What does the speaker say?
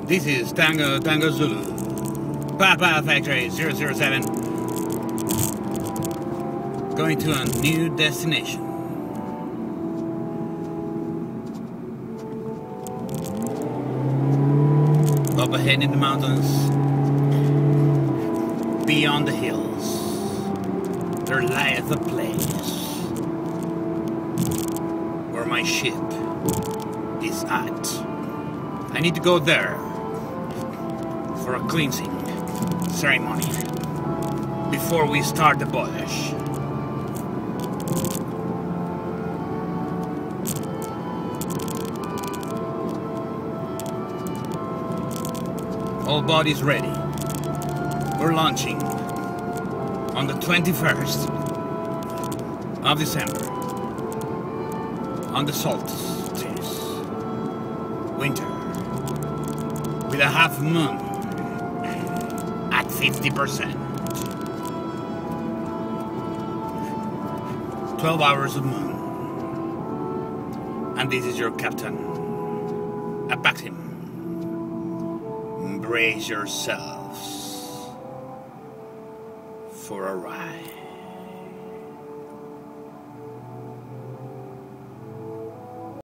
This is Tango Zulu, Papa Factory 007, going to a new destination. Up ahead in the mountains, beyond the hills, there lieth a place where my ship is at. I need to go there for a cleansing ceremony before we start the voyage. All bodies ready. We're launching on the 21st of December on the solstice, winter, with a half moon at 50%. 12 hours of moon. And this is your captain. Aback him. Brace yourselves for a ride.